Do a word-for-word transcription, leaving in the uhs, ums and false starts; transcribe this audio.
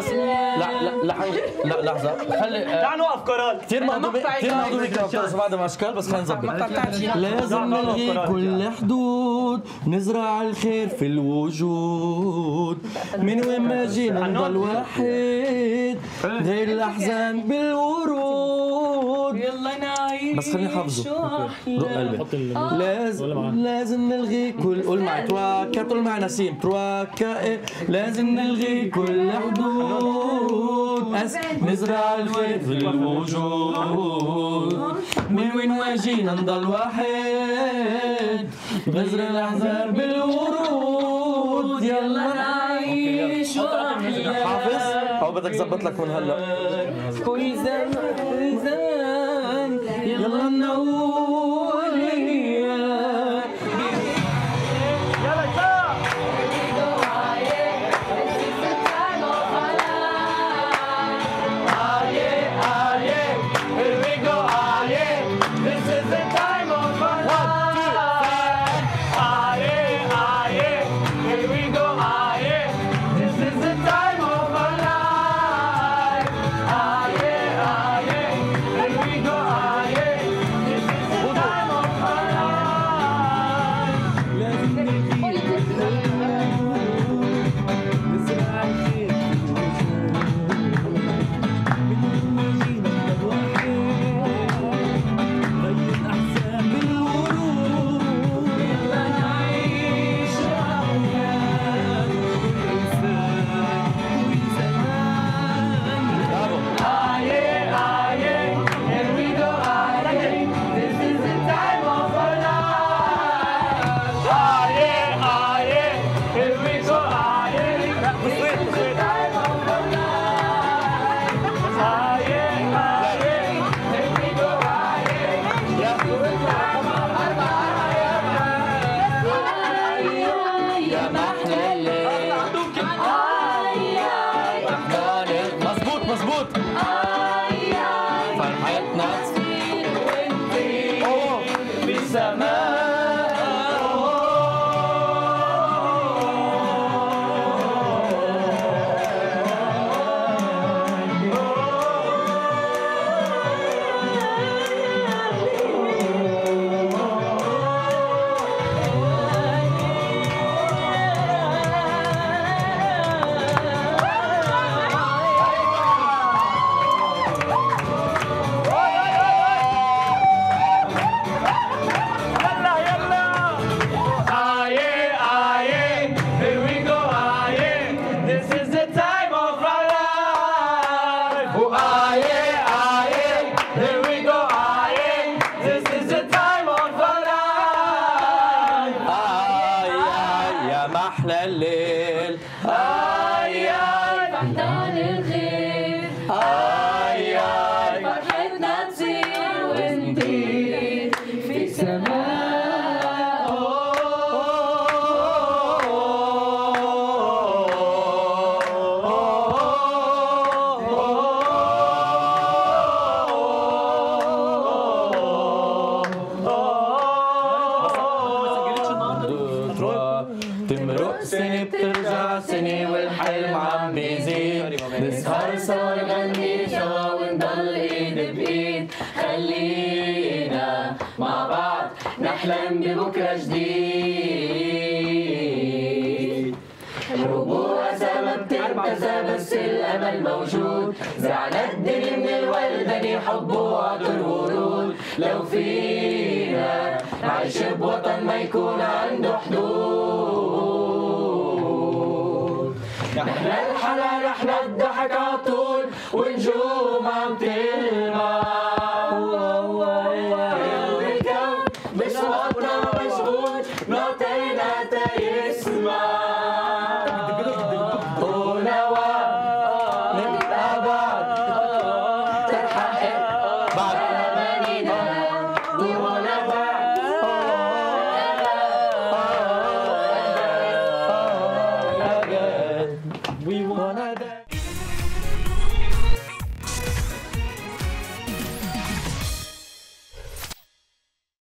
لا لا لا لا لحظه خلي تعال نوقف قرار. كثير مهضومه كثير مهضومه كانت بعد ما اشكال بس خلينا نظبط. لازم نلغي كل حدود نزرع الخير في الوجود من وين ما جينا نضل واحد غير الاحزان بالورود. يلا نعيش بس خليني حافظه رق قلبي. لازم لازم نلغي كل قول معي توا كاتل مع نسيم توا كا لازم نلغي كل حدود أس نزرع الخير في الوجود من وين ما جينا نضل واحد نزرع الاحزان بالورود. يلا نعيش واحيا. حافظ او بدك زبط لك من هلا كل زمان زمان. يلا ننور ليا نحلم ببكرة جديد. حروب وأسى ما بتنتسى بس الأمل موجود. زعلت الدنيا من الولدني حب وعطر ورود. لو فينا نعيش بوطن ما يكون عنده حدود. نحنا الحلا نحنا الضحك عطول ونجوم عم تلمع.